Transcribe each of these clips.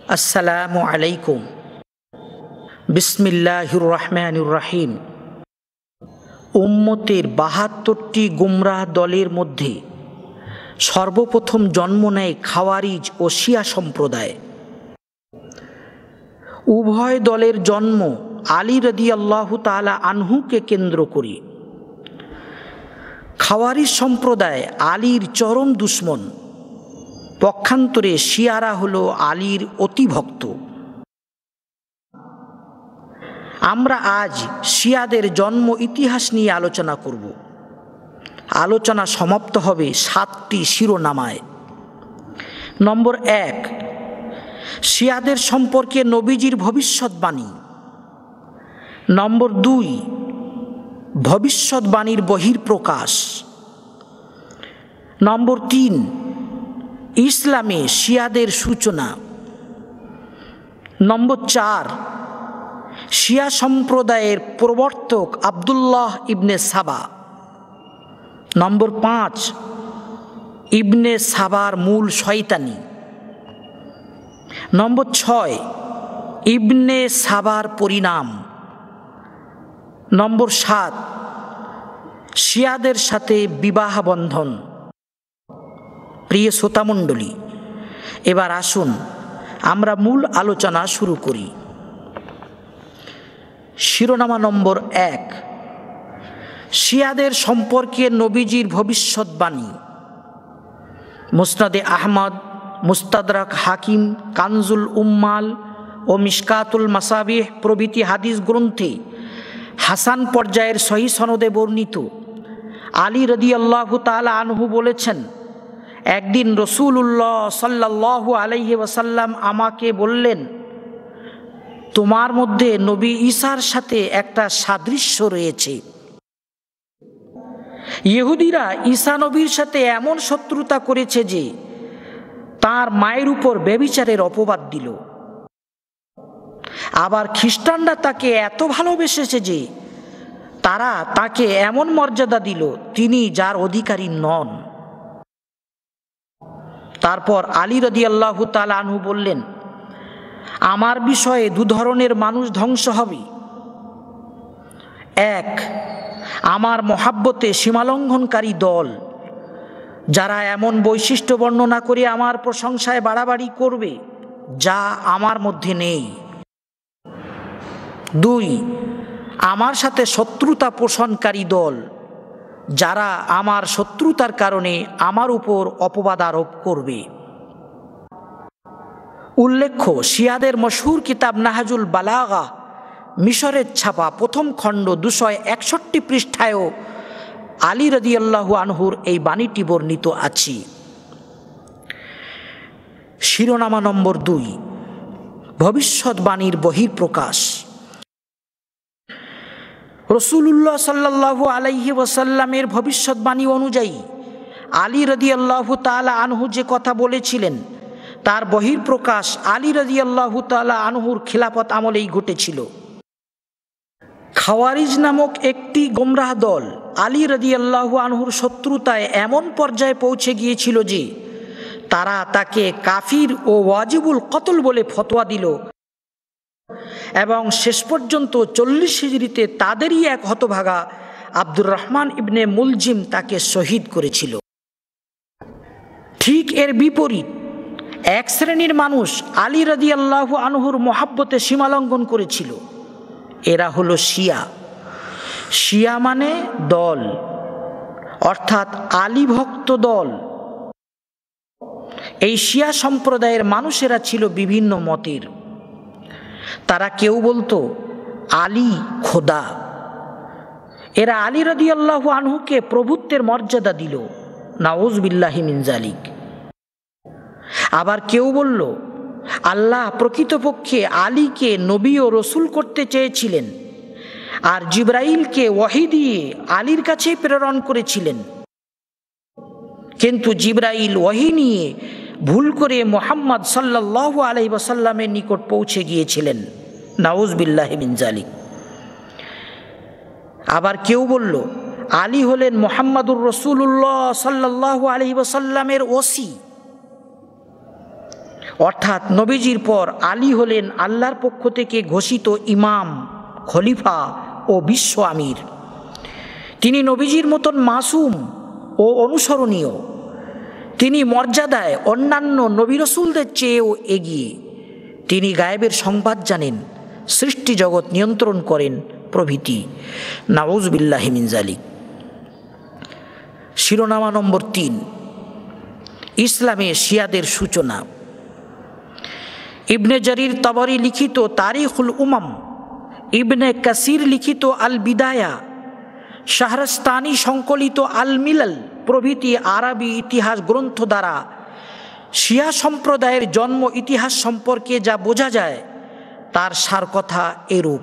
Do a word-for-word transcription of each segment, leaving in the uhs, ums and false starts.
আসসালামু আলাইকুম। বিসমিল্লাহির রহমানির রহিম। উম্মতের বাহাত্তরটি গুমরাহ দলের মধ্যে সর্বপ্রথম জন্ম নেয় খাওয়ারিজ ও শিয়া সম্প্রদায়। উভয় দলের জন্ম আলী রাদিয়াল্লাহু তাআলা আনহুকে কেন্দ্র করে। খাওয়ারিজ সম্প্রদায় আলীর চরম দুশমন, পক্ষান্তরে শিয়ারা হলো আলীর অতিভক্ত। আমরা আজ শিয়াদের জন্ম ইতিহাস নিয়ে আলোচনা করব। আলোচনা সমাপ্ত হবে সাতটি শিরোনামায়। নম্বর এক, শিয়াদের সম্পর্কে নবীজির ভবিষ্যৎবাণী। নম্বর দুই, ভবিষ্যৎবাণীর বহিঃপ্রকাশ। নম্বর তিন, ইসলামে শিয়াদের সূচনা। নম্বর চার, শিয়া সম্প্রদায়ের প্রবর্তক আব্দুল্লাহ ইবনে সাবা। নম্বর পাঁচ, ইবনে সাবার মূল শয়তানি। নম্বর ছয়, ইবনে সাবার পরিণাম। নম্বর সাত, শিয়াদের সাথে বিবাহ বন্ধন। প্রিয় শ্রোতামণ্ডলী, এবার আসুন আমরা মূল আলোচনা শুরু করি। শিরোনামা নম্বর এক, শিয়াদের সম্পর্কে নবীজির ভবিষ্যৎবাণী। মুসনাদে আহমদ, মুস্তাদরাক হাকিম, কানজুল উম্মাল ও মিশকাতুল মাসাবিহ প্রভৃতি হাদিস গ্রন্থে হাসান পর্যায়ের সহিহ সনদে বর্ণিত আলী রাদিয়াল্লাহু তাআলা আনহু বলেছেন, একদিন রাসূলুল্লাহ সাল্লাল্লাহু আলাইহি ওয়াসাল্লাম আমাকে বললেন, তোমার মধ্যে নবী ঈসার সাথে একটা সাদৃশ্য রয়েছে। ইহুদিরা ঈসা নবীর সাথে এমন শত্রুতা করেছে যে তার মায়ের উপর ব্যভিচারের অপবাদ দিল। আবার খ্রিস্টানরা তাকে এত ভালোবেসেছে যে তারা তাকে এমন মর্যাদা দিল তিনি যার অধিকারী নন। তারপর আলী রাদিয়াল্লাহু তাআলা আনহু বললেন, আমার বিষয়ে দু ধরনের মানুষ ধ্বংস হবে। এক, আমার মহাব্বতে সীমালঙ্ঘনকারী দল, যারা এমন বৈশিষ্ট্য বর্ণনা করে আমার প্রশংসায় বাড়াবাড়ি করবে যা আমার মধ্যে নেই। দুই, আমার সাথে শত্রুতা পোষণকারী দল, যারা আমার শত্রুতার কারণে আমার উপর অপবাদ আরোপ করবে। উল্লেখ্য, শিয়াদের মশহুর কিতাব নাহাজুল বালাগা মিশরের ছাপা প্রথম খণ্ড দুশো একষট্টি পৃষ্ঠায়ও আলী রাদিয়াল্লাহু আনহুর এই বাণীটি বর্ণিত আছে। শিরোনামা নম্বর দুই, ভবিষ্যৎবাণীর বহিঃপ্রকাশ। রাসূলুল্লাহ সাল্লাল্লাহু আলাইহি ওয়াসাল্লামের ভবিষ্যৎবাণী অনুযায়ী আলী রাদিয়াল্লাহু তাআলা আনহু যে কথা বলেছিলেন তার বহিঃপ্রকাশ আলী রাদিয়াল্লাহু তাআলা আনহুর খিলাফত আমলেই ঘটেছিল। খাওয়ারিজ নামক একটি গোমরাহ দল আলী রাদিয়াল্লাহু আনহুর শত্রুতায় এমন পর্যায়ে পৌঁছে গিয়েছিল যে তারা তাকে কাফির ও ওয়াজিবুল কতল বলে ফতোয়া দিল এবং শেষ পর্যন্ত চল্লিশ হিজরিতে তাদেরই এক হতভাগা আব্দুর রহমান ইবনে মুলজিম তাকে শহীদ করেছিল। ঠিক এর বিপরীত এক শ্রেণীর মানুষ আলী রাদিয়াল্লাহু আনহুর মহাব্বতে সীমালঙ্ঘন করেছিল। এরা হলো শিয়া। শিয়া মানে দল, অর্থাৎ আলী ভক্ত দল। এই শিয়া সম্প্রদায়ের মানুষেরা ছিল বিভিন্ন মতের। তারা কেউ বলতো আলী খোদা। এরা আলী রাদিয়াল্লাহু আনহুকে প্রভুত্বের মর্যাদা দিল, নাউজ বিল্লাহি মিন যালিক। আবার কেউ বলল আল্লাহ প্রকৃতপক্ষে আলীকে নবী ও রসুল করতে চেয়েছিলেন আর জিবরাইলকে ওয়াহি দিয়ে আলীর কাছে প্রেরণ করেছিলেন, কিন্তু জিবরাইল ওয়াহি নিয়ে ভুল করে মুহাম্মদ সাল্লাল্লাহু আলাইহি ওয়াসাল্লামের নিকট পৌঁছে গিয়েছিলেন, নাউজ বিল্লাহি মিন যালিক। আবার কেউ বলল আলী হলেন মুহাম্মাদুর রাসূলুল্লাহ সাল্লাল্লাহু আলাইহি ওয়াসাল্লামের ওসি। অর্থাৎ নবীজির পর আলী হলেন আল্লাহর পক্ষ থেকে ঘোষিত ইমাম, খলিফা ও বিশ্ব আমির। তিনি নবীজির মতন মাসুম ও অনুসরণীয়। তিনি মর্যাদায় অন্যান্য নবী রাসূলদের চেয়েও এগিয়ে। তিনি গায়েবের সংবাদ জানেন, সৃষ্টি জগৎ নিয়ন্ত্রণ করেন প্রভৃতি। নাউযুবিল্লাহি মিন যালিক। শিরোনামা নম্বর তিন, ইসলামে শিয়াদের সূচনা। ইবনে জারির তাবরি লিখিত তারিখুল উমাম, ইবনে কাসির লিখিত আল বিদায়া, শাহরাস্তানি সংকলিত আল মিলাল প্রভৃতি আরবি ইতিহাস গ্রন্থ দ্বারা শিয়া সম্প্রদায়ের জন্ম ইতিহাস সম্পর্কে যা বোঝা যায় তার সার কথা এরূপ।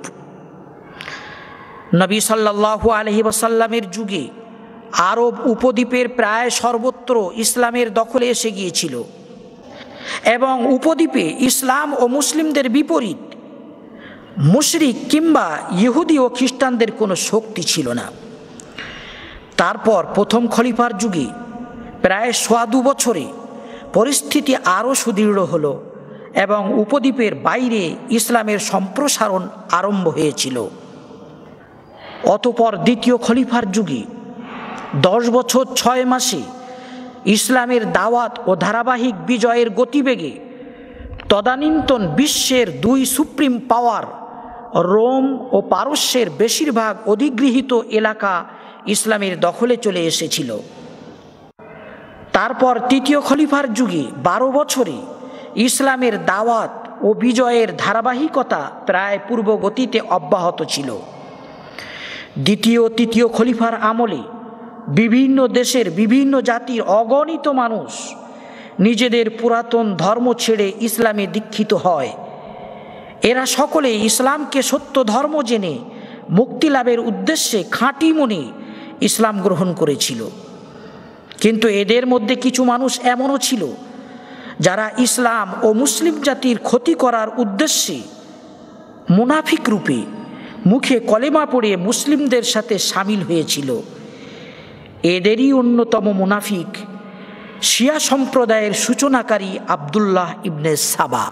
নবী সাল্লাল্লাহু আলাইহি ওয়াসাল্লামের যুগে আরব উপদ্বীপের প্রায় সর্বত্র ইসলামের দখলে এসে গিয়েছিল এবং উপদ্বীপে ইসলাম ও মুসলিমদের বিপরীত মুশরিক কিংবা ইহুদি ও খ্রিস্টানদের কোনো শক্তি ছিল না। তারপর প্রথম খলিফার যুগে প্রায় সোয়া দু বছরে পরিস্থিতি আরও সুদৃঢ় হলো এবং উপদ্বীপের বাইরে ইসলামের সম্প্রসারণ আরম্ভ হয়েছিল। অতঃপর দ্বিতীয় খলিফার যুগে দশ বছর ছয় মাসে ইসলামের দাওয়াত ও ধারাবাহিক বিজয়ের গতিবেগে তদানীন্তন বিশ্বের দুই সুপ্রিম পাওয়ার রোম ও পারস্যের বেশিরভাগ অধিগৃহীত এলাকা ইসলামের দখলে চলে এসেছিল। তারপর তৃতীয় খলিফার যুগে বারো বছরে ইসলামের দাওয়াত ও বিজয়ের ধারাবাহিকতা প্রায় পূর্বগতিতে অব্যাহত ছিল। দ্বিতীয় তৃতীয় খলিফার আমলে বিভিন্ন দেশের বিভিন্ন জাতির অগণিত মানুষ নিজেদের পুরাতন ধর্ম ছেড়ে ইসলামে দীক্ষিত হয়। এরা সকলে ইসলামকে সত্য ধর্ম জেনে মুক্তি লাভের উদ্দেশ্যে খাঁটি মনে ইসলাম গ্রহণ করেছিল। কিন্তু এদের মধ্যে কিছু মানুষ এমনও ছিল যারা ইসলাম ও মুসলিম জাতির ক্ষতি করার উদ্দেশ্যে মুনাফিক রূপে মুখে কলেমা পড়ে মুসলিমদের সাথে সামিল হয়েছিল। এদেরই অন্যতম মুনাফিক শিয়া সম্প্রদায়ের সূচনাকারী আব্দুল্লাহ ইবনে সাবা।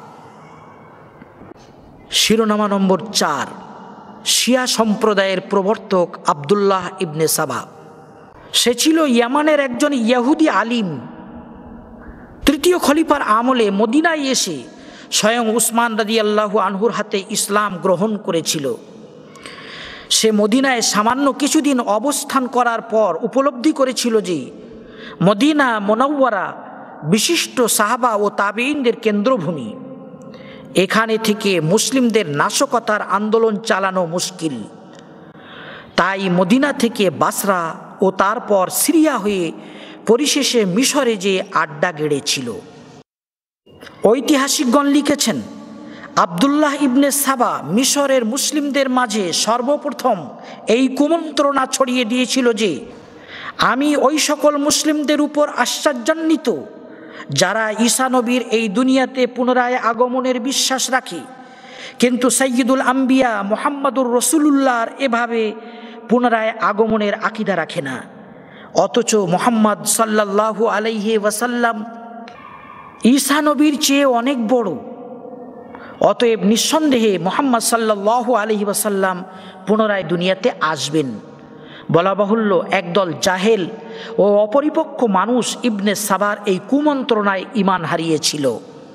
শিরোনামা নম্বর চার, শিয়া সম্প্রদায়ের প্রবর্তক আব্দুল্লাহ ইবনে সাবা। সে ছিল ইয়ামানের একজন ইহুদি আলিম। তৃতীয় খলিফার আমলে মদিনায় এসে স্বয়ং উসমান রাদিয়াল্লাহু আনহুর হাতে ইসলাম গ্রহণ করেছিল। সে মদিনায় সামান্য কিছুদিন অবস্থান করার পর উপলব্ধি করেছিল যে মদিনা মুনাওয়ারা বিশিষ্ট সাহাবা ও তাবেঈনদের কেন্দ্রভূমি। এখানে থেকে মুসলিমদের নাশকতার আন্দোলন চালানো মুশকিল। তাই মদিনা থেকে বাসরা ও তারপর সিরিয়া হয়ে পরিশেষে মিশরে যে আড্ডা গেড়েছিল। ঐতিহাসিকগণ লিখেছেন, আব্দুল্লাহ ইবনে সাবা মিশরের মুসলিমদের মাঝে সর্বপ্রথম এই কুমন্ত্রণা ছড়িয়ে দিয়েছিল যে আমি ওই সকল মুসলিমদের উপর আশ্চর্যান্বিত যারা ঈসা নবীর এই দুনিয়াতে পুনরায় আগমনের বিশ্বাস রাখে, কিন্তু সাইয়্যিদুল আম্বিয়া মুহাম্মাদুর রাসূলুল্লাহর এভাবে পুনরায় আগমনের আকীদা রাখে না। অথচ মুহাম্মদ সাল্লাল্লাহু আলাইহি ওয়াসাল্লাম ঈসা নবীর চেয়ে অনেক বড়। অতএব নিঃসন্দেহে মুহাম্মদ সাল্লাল্লাহু আলাইহি ওয়াসাল্লাম পুনরায় দুনিয়াতে আসবেন। বলা বাহুল্য, একদল জাহেল ও অপরিপক্ক মানুষ ইবনে সাবার এই কুমন্ত্রণায় ঈমান হারিয়েছিল।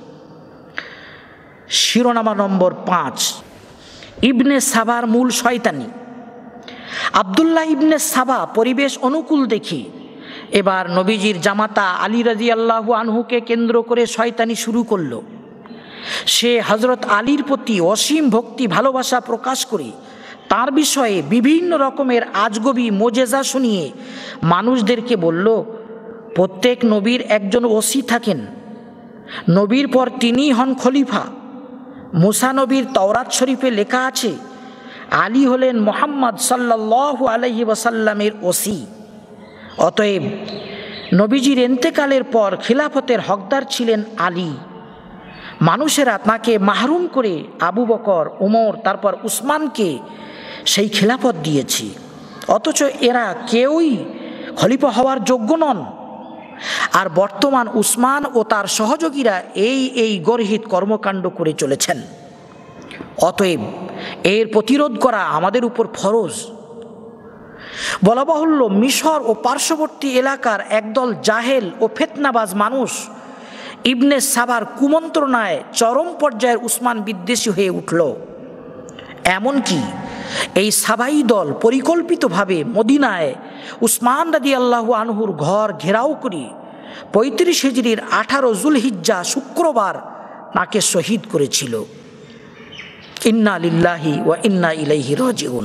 শিরোনামা নম্বর পাঁচ, ইবনে সাবার মূল শয়তানি। আব্দুল্লাহ ইবনে সাবা পরিবেশ অনুকূল দেখে এবার নবীজির জামাতা আলী রাদিয়াল্লাহু আনহুকে কেন্দ্র করে শয়তানি শুরু করল। সে হযরত আলীর প্রতি অসীম ভক্তি ভালোবাসা প্রকাশ করে তার বিষয়ে বিভিন্ন রকমের আজগবি মোজেজা শুনিয়ে মানুষদেরকে বলল, প্রত্যেক নবীর একজন ওসি থাকেন, নবীর পর তিনিই হন খলিফা। মুসা নবীর তাওরাত শরীফে লেখা আছে আলী হলেন মুহাম্মদ সাল্লাল্লাহু আলাইহি ওয়াসাল্লামের ওসি। অতএব নবীজির ইন্তেকালের পর খিলাফতের হকদার ছিলেন আলী। মানুষেরা তাকে মাহরুম করে আবু বকর, উমর, তারপর উসমানকে সেই খিলাফত দিয়েছে। অথচ এরা কেউই খলিফা হওয়ার যোগ্য নন। আর বর্তমান উসমান ও তার সহযোগীরা এই এই গর্হিত কর্মকাণ্ড করে চলেছেন। অতএব এর প্রতিরোধ করা আমাদের উপর ফরজ। বলা বাহুল্য, মিশর ও পার্শ্ববর্তী এলাকার একদল জাহেল ও ফিতনাবাজ মানুষ ইবনে সাবার কুমন্ত্রণায় চরম পর্যায়ের উসমান বিদ্বেষী হয়ে উঠল। এমনকি এই সাবাই দল পরিকল্পিতভাবে মদিনায় উসমান রাদিয়াল্লাহু আনহুর ঘর ঘেরাও করে পঁয়ত্রিশ হিজরির আঠারো জুলহিজ্জা শুক্রবার তাকে শহীদ করেছিল। ইন্না লিল্লাহি ওয়া ইন্না ইলাইহি রাজিউন।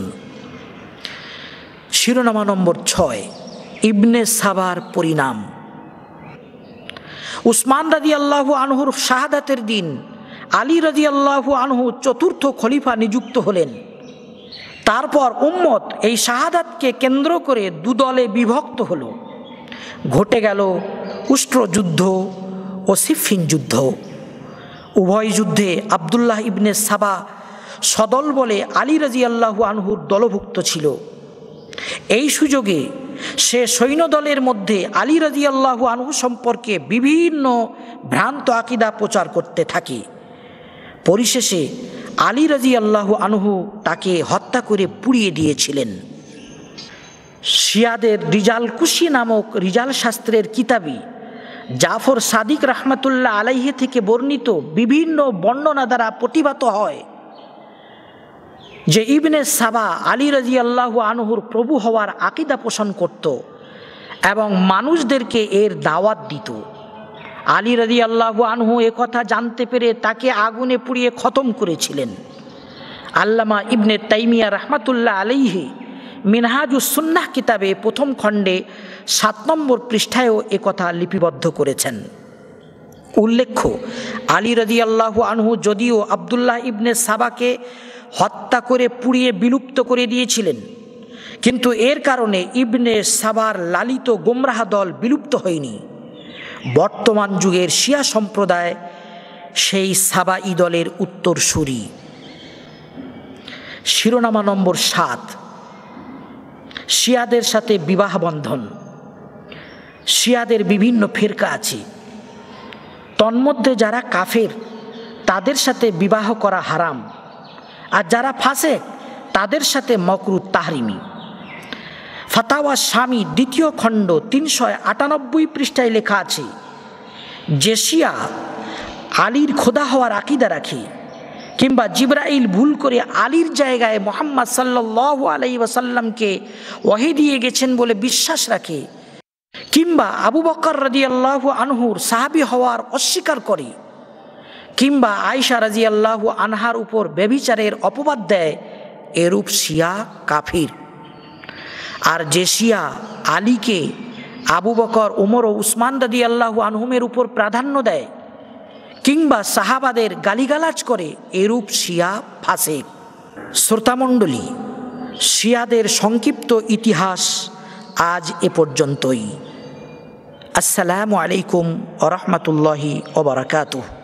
শিরোনামা নম্বর ছয়, ইবনে সাবার পরিণাম। উসমান রাদিয়াল্লাহু আনহুর শাহাদাতের দিন আলী রাদিয়াল্লাহু আনহু চতুর্থ খলিফা নিযুক্ত হলেন। তারপর উম্মত এই শাহাদাতকে কেন্দ্র করে দুদলে বিভক্ত হলো। ঘটে গেল উষ্ট্র যুদ্ধ ও সিফিন যুদ্ধ। উভয় যুদ্ধে আবদুল্লাহ ইবনে সাবা সদল বলে আলী রাদিয়াল্লাহু আনহুর দলভুক্ত ছিল। এই সুযোগে সে সৈন্যদলের মধ্যে আলী রাদিয়াল্লাহু আনহু সম্পর্কে বিভিন্ন ভ্রান্ত আকীদা প্রচার করতে থাকে। পরিশেষে আলী রাদিয়াল্লাহু আনহু তাকে হত্যা করে পুড়িয়ে দিয়েছিলেন। শিয়াদের রিজাল কুশি নামক রিজাল শাস্ত্রের কিতাবী জাফর সাদিক রাহমাতুল্লাহ আলাইহি থেকে বর্ণিত বিভিন্ন বর্ণনা দ্বারা প্রতিভাত হয় যে ইবনে সাবা আলী রাদিয়াল্লাহু আনহুর প্রভু হওয়ার আকীদা পোষণ করত এবং মানুষদেরকে এর দাওয়াত দিত। আলী রাদিয়াল্লাহু আনহু এ কথা জানতে পেরে তাকে আগুনে পুড়িয়ে খতম করেছিলেন। আল্লামা ইবনে তাইমিয়া রাহমাতুল্লাহ আলাইহি মিনহাজুস সুন্নাহ কিতাবে প্রথম খণ্ডে সাত নম্বর পৃষ্ঠায়ও এ কথা লিপিবদ্ধ করেছেন। উল্লেখ্য, আলী রাদিয়াল্লাহু আনহু যদিও আবদুল্লাহ ইবনে সাবাকে হত্যা করে পুড়িয়ে বিলুপ্ত করে দিয়েছিলেন, কিন্তু এর কারণে ইবনে সাবার লালিত গোমরাহ দল বিলুপ্ত হয়নি। বর্তমান যুগের শিয়া সম্প্রদায় সেই সাবাই দলের উত্তরসূরি। শিরোনামা নম্বর সাত, শিয়াদের সাথে বিবাহ বন্ধন। শিয়াদের বিভিন্ন ফিরকা আছে, তন্মধ্যে যারা কাফের তাদের সাথে বিবাহ করা হারাম, আর যারা ফাসেক তাদের সাথে মকরু তাহরিমি। ফাতাওয়া স্বামী দ্বিতীয় খণ্ড তিনশো আটানব্বই পৃষ্ঠায় লেখা আছে, যে শিয়া আলীর খোদা হওয়ার আকীদা রাখে কিংবা জিবরাইল ভুল করে আলীর জায়গায় মুহাম্মদ সাল্লাল্লাহু আলাইহি ওয়াসাল্লামকে ওহী দিয়ে গেছেন বলে বিশ্বাস রাখে, কিংবা আবু বকর রাদিয়াল্লাহু আনহুর সাহাবী হওয়ার অস্বীকার করে, কিংবা আয়েশা রাদিয়াল্লাহু আনহার উপর ব্যভিচারের অপবাদ দেয়, এরূপ শিয়া কাফির। আর যে শিয়া আলীকে আবু বকর, ওমর ও উসমান রাদিয়াল্লাহু আনহুমের উপর প্রাধান্য দেয় কিংবা সাহাবাদের গালিগালাজ করে, এরূপ শিয়া ফাসেক। শ্রোতামণ্ডলী, শিয়াদের সংক্ষিপ্ত ইতিহাস আজ এ পর্যন্তই। আসসালামু আলাইকুম ওয়া রাহমাতুল্লাহি ওয়া বারাকাতুহু।